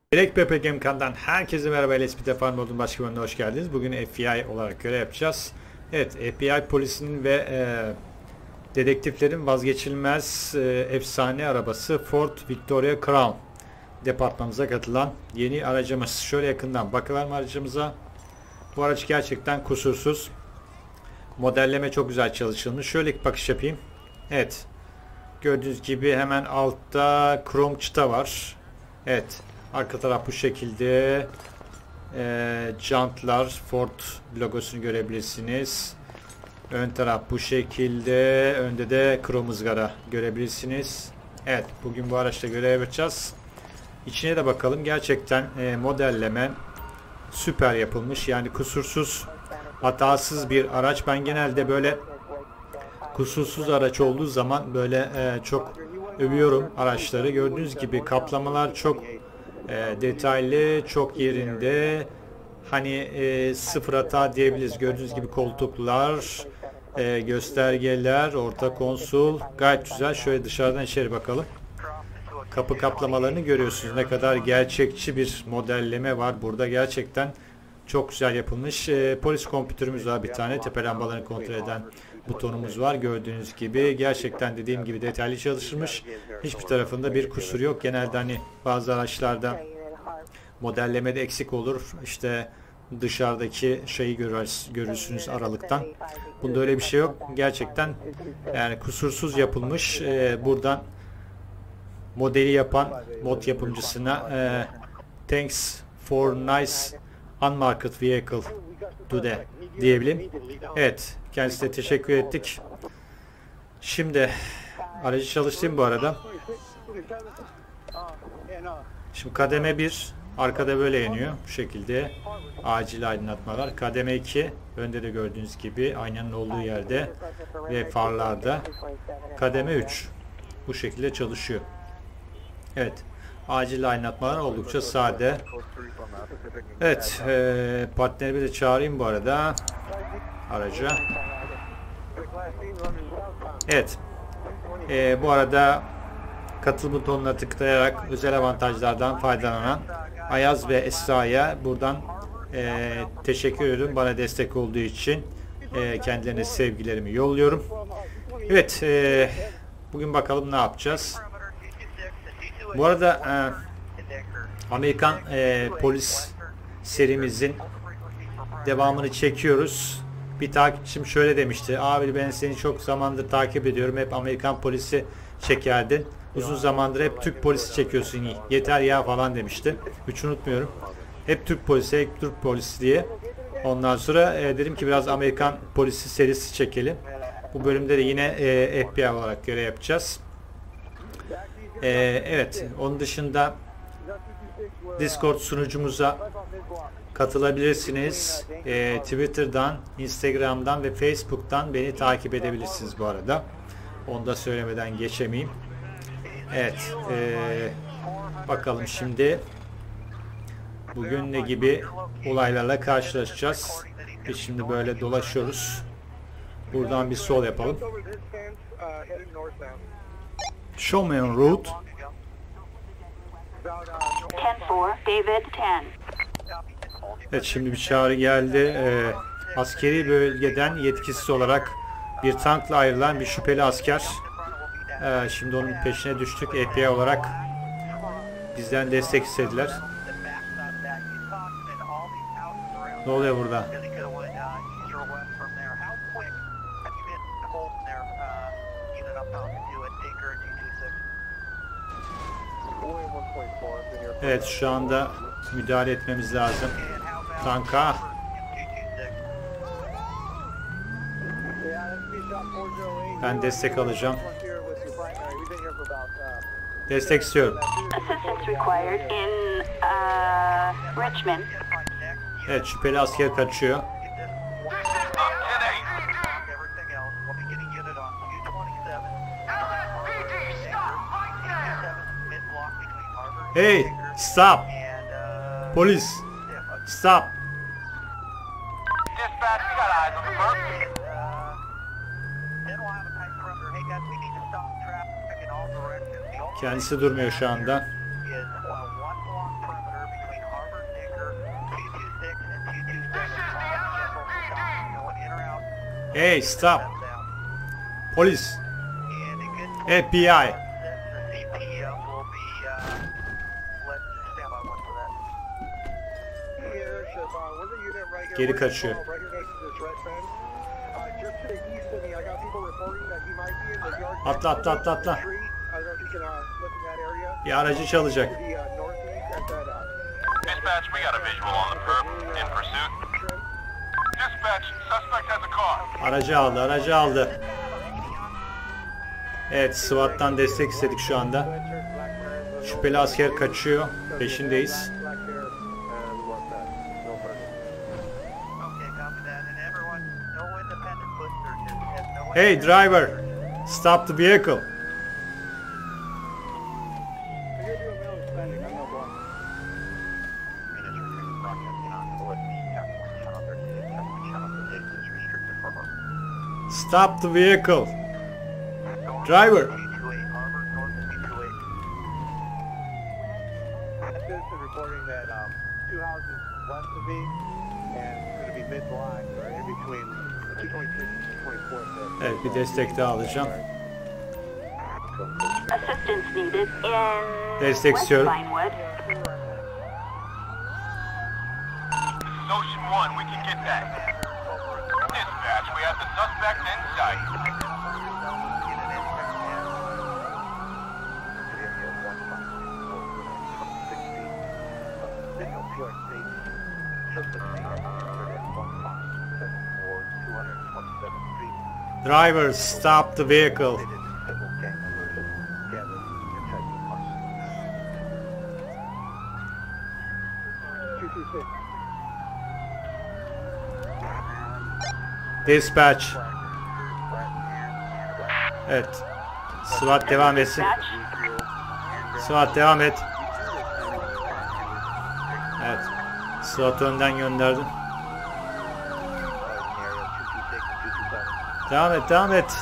Direkt PP Gamecan'dan herkese merhaba. LSPD Farm olduğum başka bölümüne hoş geldiniz. Bugün FBI olarak görev yapacağız. Evet, FBI polisinin ve dedektiflerin vazgeçilmez efsane arabası Ford Victoria Crown departmanımıza katılan yeni aracımız. Şöyle yakından bakalım aracımıza. Bu araç gerçekten kusursuz. Modelleme çok güzel çalışılmış. Şöyle bir bakış yapayım. Evet. Gördüğünüz gibi hemen altta krom çıta var. Evet. Arka taraf bu şekilde. Jantlar Ford logosunu görebilirsiniz. Ön taraf bu şekilde. Önde de krom ızgara görebilirsiniz. Evet. Bugün bu araçla görev yapacağız. İçine de bakalım. Gerçekten modelleme süper yapılmış. Yani kusursuz, hatasız bir araç. Ben genelde böyle kusursuz araç olduğu zaman böyle çok övüyorum araçları. Gördüğünüz gibi kaplamalar çok detaylı, çok yerinde. Hani sıfır hata diyebiliriz. Gördüğünüz gibi koltuklar, göstergeler, orta konsol gayet güzel. Şöyle dışarıdan içeri bakalım. Kapı kaplamalarını görüyorsunuz. Ne kadar gerçekçi bir modelleme var burada. Gerçekten çok güzel yapılmış. Polis kompütürümüz var bir tane. Tepe lambalarını kontrol eden butonumuz var. Gördüğünüz gibi gerçekten dediğim gibi detaylı çalışılmış. Hiçbir tarafında bir kusur yok. Genelde hani bazı araçlarda modellemede eksik olur. İşte dışarıdaki şeyi görürsünüz aralıktan. Bunda öyle bir şey yok. Gerçekten yani kusursuz yapılmış. Buradan modeli yapan mod yapımcısına thanks for nice unmarked vehicle today diyebilirim. Evet, kendisine teşekkür ettik. Şimdi aracı çalıştırayım bu arada. Şimdi kademe 1 arkada böyle yanıyor bu şekilde, acil aydınlatmalar. Kademe 2 önde de gördüğünüz gibi aynanın olduğu yerde ve farlarda. Kademe 3 bu şekilde çalışıyor. Evet, acil aydınlatmalar oldukça sade. Evet, partnerimi de çağırayım bu arada araca. Evet, bu arada katıl butonuna tıklayarak özel avantajlardan faydalanan Ayaz ve Esra'ya buradan teşekkür ediyorum. Bana destek olduğu için kendilerine sevgilerimi yolluyorum. Evet, bugün bakalım ne yapacağız. Bu arada Amerikan polis serimizin devamını çekiyoruz. Bir takipçim şöyle demişti. Abi ben seni çok zamandır takip ediyorum. Hep Amerikan polisi çekerdin. Uzun zamandır hep Türk polisi çekiyorsun. Yeter ya falan demişti. Hiç unutmuyorum. Hep Türk polisi, hep Türk polisi diye. Ondan sonra dedim ki biraz Amerikan polisi serisi çekelim. Bu bölümde de yine FBI olarak görev yapacağız. Evet, onun dışında Discord sunucumuza katılabilirsiniz. Twitter'dan, Instagram'dan ve Facebook'tan beni takip edebilirsiniz bu arada. Onu da söylemeden geçemeyeyim. Evet, bakalım şimdi bugün ne gibi olaylarla karşılaşacağız. Biz şimdi böyle dolaşıyoruz. Buradan bir sol yapalım. Show me on route. 10-4, David 10. Evet, şimdi bir çağrı geldi. Askeri bölgeden yetkisiz olarak bir tankla ayrılan bir şüpheli asker. Şimdi onun peşine düştük. FBI olarak bizden destek istediler. Ne oluyor burada? Evet, şu anda müdahale etmemiz lazım tanka. Ben destek alacağım. Destek istiyorum. Assistance required in Richmond. Evet, şüpheli asker kaçıyor. Hey, stop! Police, stop! Kendisi durmuyor şu anda. Hey, stop. Police. FBI. Geri kaçıyor. Atla atla atla atla. Bir aracı çalacak. Dispatch, we got a visual on the perp in pursuit. Dispatch, suspect has a car. Aracı aldı, aracı aldı. Evet, SWAT'tan destek istedik şu anda. Şüpheli asker kaçıyor. Peşindeyiz. Hey driver, stop the vehicle. Stop the vehicle. Driver. Citizen reporting that two houses west of me and it's going to be mid-block or in between 226 and 224. Evet, bir destek daha alacağım. Assistance needed in Destek West istiyorum. Vinewood. This is Ocean 1, we can get that. Dispatch, we have the suspect in sight. Driver, stop the vehicle. Dispatch. Evet. SWAT devam etsin. SWAT devam et. Evet. SWAT önden gönderdim. Devam et, devam et.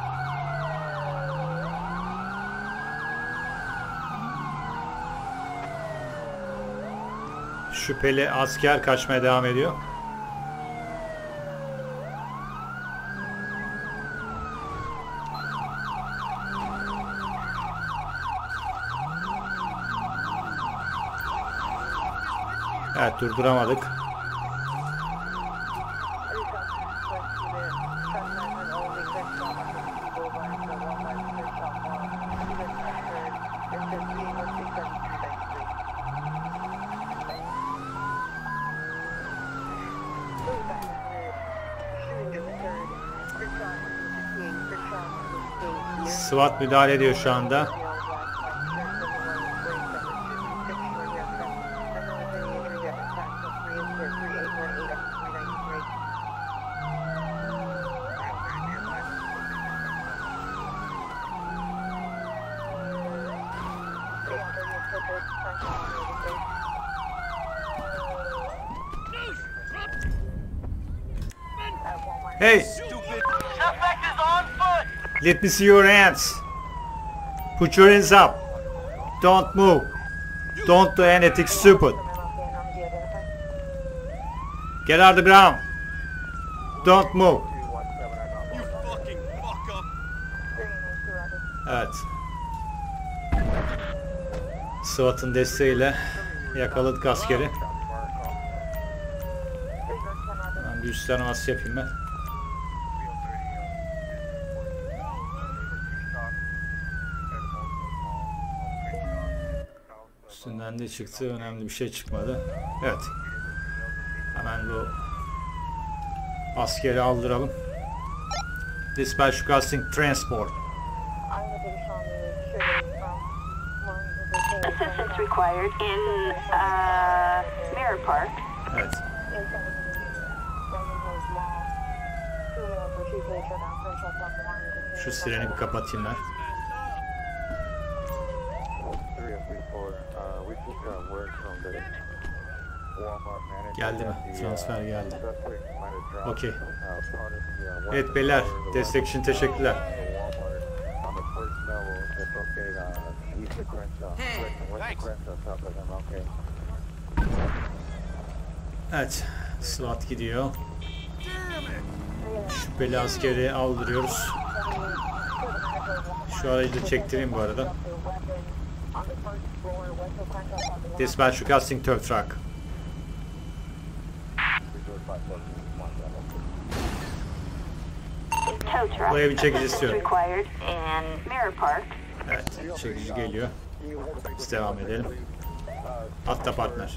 Şüpheli asker kaçmaya devam ediyor. Evet, durduramadık. SWAT müdahale ediyor şu anda. Hey, Suspect is on foot! let me see your hands. Put your hands up. Don't move. Don't do anything stupid. Get out of the ground. Don't move. Evet. SWAT'ın desteğiyle yakaladık askeri. Ben bir üst taraması yapayım ben. Üstünden de çıktı. Önemli bir şey çıkmadı. Evet. Hemen bu askeri aldıralım. Dispatch requesting transport. Assistance required in Mirror Park. Evet. Şu sireni bir kapatayım ben. Geldi mi? Transfer geldi. Okey. Evet beyler, destek için teşekkürler. Evet, SWAT gidiyor. Şüpheli askeri aldırıyoruz. Şu aracı da çektireyim bu arada. Dispatch requesting tow truck. Tow truck. Buraya bir çekici Assistance istiyorum. required in Mirror Park. Evet, çekici geliyor. Biz devam edelim. Hatta partner.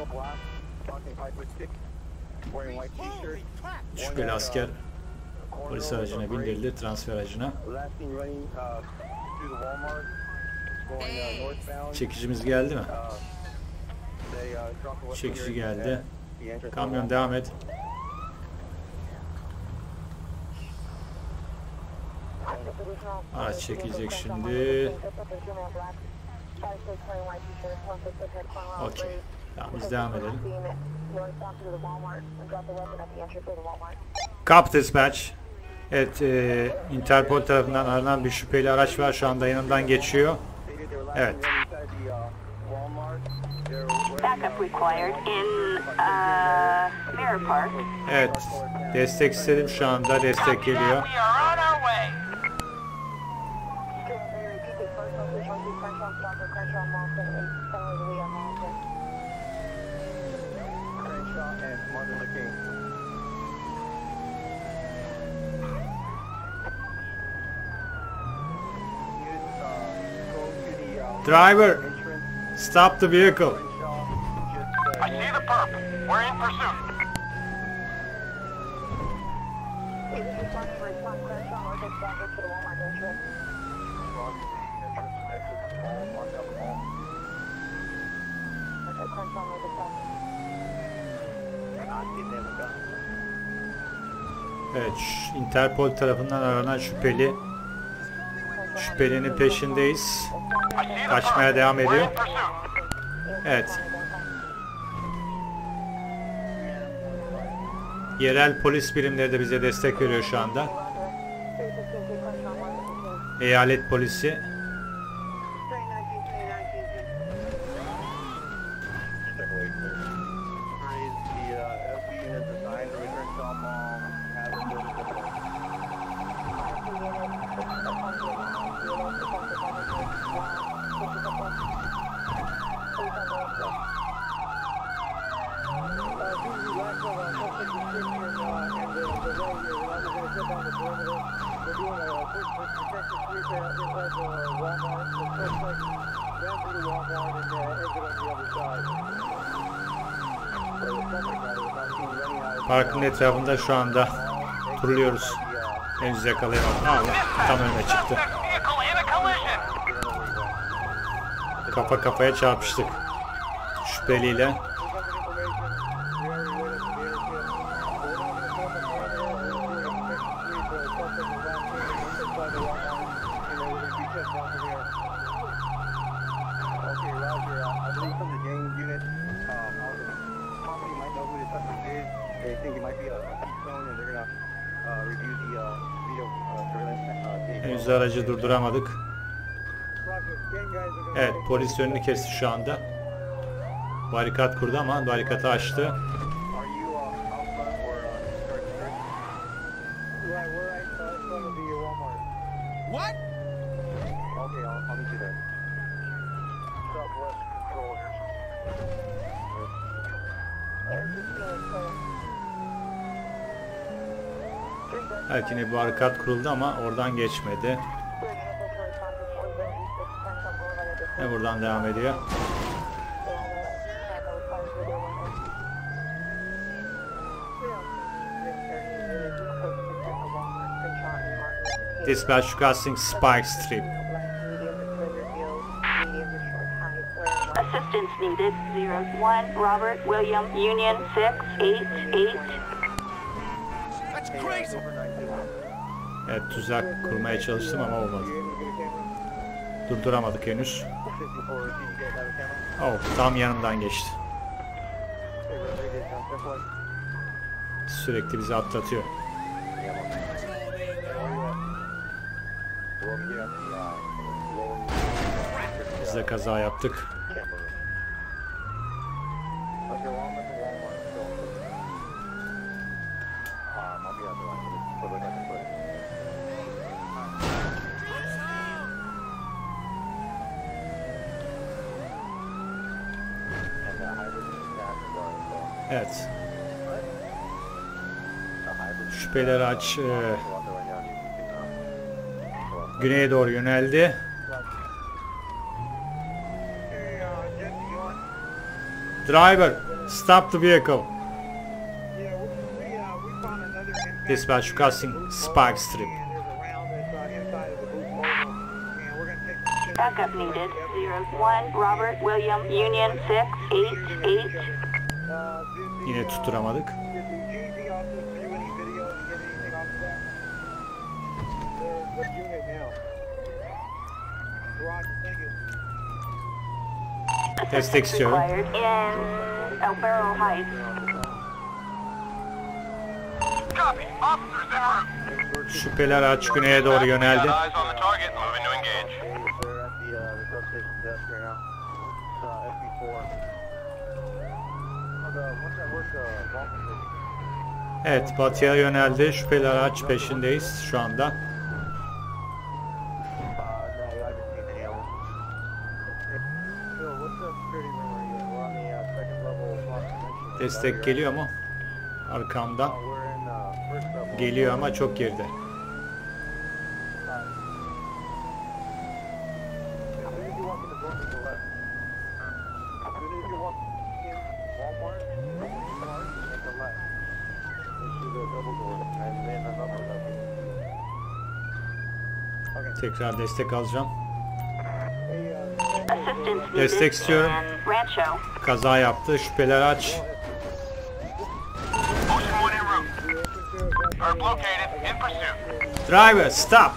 Şüpheli asker polis aracına bindirildi, transfer aracına. Çekicimiz geldi mi? Çekici geldi. Kamyon devam et. Araç çekilecek şimdi. Okey. Tamam, biz devam edelim. Cop dispatch. Evet, Interpol tarafından aranan bir şüpheli araç var. Şu anda yanından geçiyor. Evet. Backup required in Mirror Park. Evet. Destek istedim şu anda. Destek geliyor. We are on our way. Driver, stop the vehicle. I see the perp. We're in pursuit. Evet, Interpol tarafından aranan şüpheli. Şüphelinin peşindeyiz. I see the Kaçmaya perp. devam We're ediyor. in pursuit. Evet. Yerel polis birimleri de bize destek veriyor şu anda. Eyalet polisi. Parkın etrafında şu anda turluyoruz. Henüz yakalayamadım. Allah, tam önüne çıktı. Suspect vehicle in a collision. Kafa kafaya çarpıştık. Şüpheliyle. Henüz aracı durduramadık. Evet, polis önünü kesti şu anda. Barikat kurdu ama barikatı açtı. What? Okay, I'll meet you there. Southwest Control Evet, yine bir barikat kuruldu ama oradan geçmedi. Ve buradan devam ediyor. Dispatch requesting Spike Strip. Assistance needed. 01 Robert William Union 688. That's crazy. Evet, tuzak kurmaya çalıştım ama olmadı. Durduramadık henüz. Oh, tam yanımdan geçti. Sürekli bizi atlatıyor. Biz de kaza yaptık. Evet. Şüpheli araç güneye doğru yöneldi. Driver, stop the vehicle. Dispatch crossing Spark Strip. Backup needed. 01 Robert William Union 688. Yine tutturamadık. Destek istiyorum. Required in El Barrel Heights. Copy. Officers en route. Şüpheli araç güneye doğru yöneldi. Got eyes on the target. Moving to engage. They're at the substation desk right now. SB4. What's that work? Walking. Evet, batıya yöneldi. Şüpheli araç peşindeyiz şu anda. No, I haven't seen any of them. Phil, what's the security room are you in? We're on the second level loss prevention. Destek geliyor mu? Arkamda. We're in first level. Geliyor ama çok geride. As soon as you walk in the door, to the left. As soon as you walk in Walmart, make a left. Into the double door, and then another level. Okay. Tekrar destek alacağım. Assistance needed Destek istiyorum. in Rancho. Kaza yaptı. Şüpheli araç. Ocean 1 en route. Herb located. In pursuit. Driver, stop.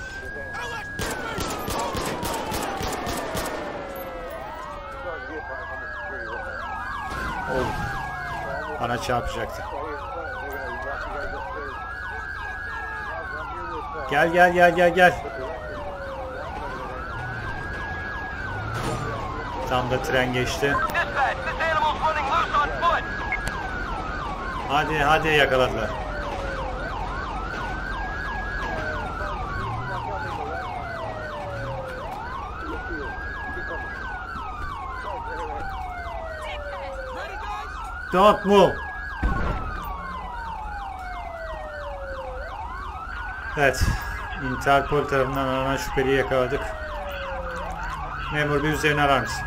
Oh. Araç çarpacaktı. Gel gel gel gel gel. Tam da tren geçti. Dispatch. This animal's running loose on foot. Hadi hadi yakaladılar. Don't move. Evet. Interpol tarafından aranan şüpheliyi yakaladık. Memur bir üzerine arar mısın?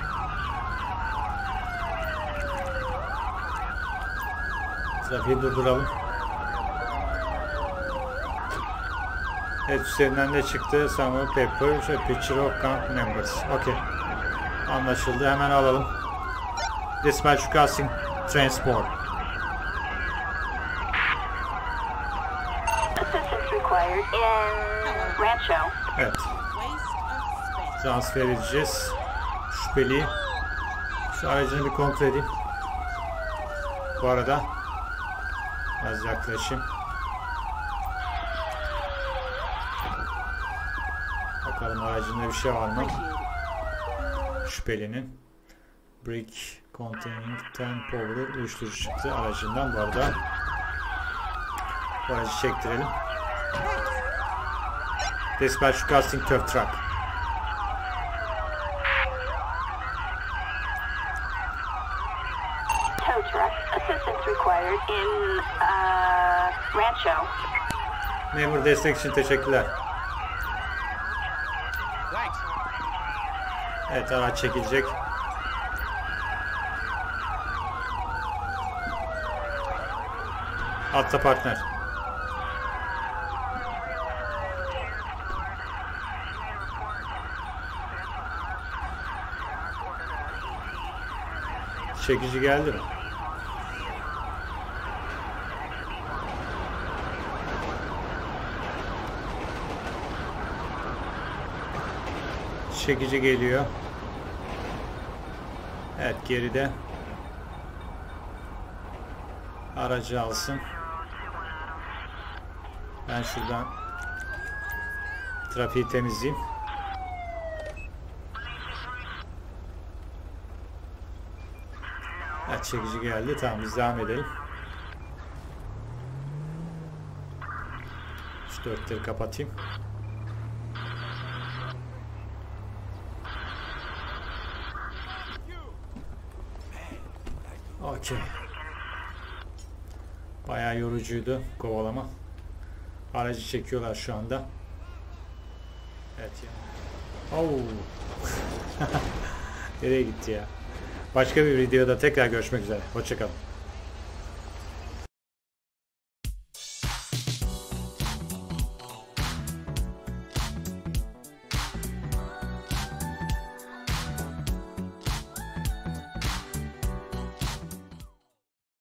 Trafiği durduralım. Evet, üzerinden de çıktı. Samuel Pepper, Picture of Camp Members. Okey. Anlaşıldı. Hemen alalım. Dispatch Crossing Transport. Assistance required in Rancho. Evet. Transfer edeceğiz. Şüpheliyi. Şu aracını bir kontrol edeyim. Bu arada biraz yaklaşayım. Bakalım aracında bir şey var mı? Şüphelinin. Brick containing 10 powder uyuşturucu çıktı aracından. Bu arada bu aracı çektirelim. Dispatch casting tow truck. Tow truck. Assistance required in Rancho. Memur destek için teşekkürler. Evet, araç çekilecek. Atla partner. Çekici geldi mi? Çekici geliyor. Evet, geride. Aracı alsın. Ben şuradan trafiği temizleyeyim. Evet, çekici geldi. Tamam, biz devam edelim. Şu dörtleri kapatayım. Okey. Bayağı yorucuydu kovalama. Aracı çekiyorlar şu anda. Evet ya. Oo. Nereye gitti ya? Başka bir videoda tekrar görüşmek üzere. Hoşça kalın.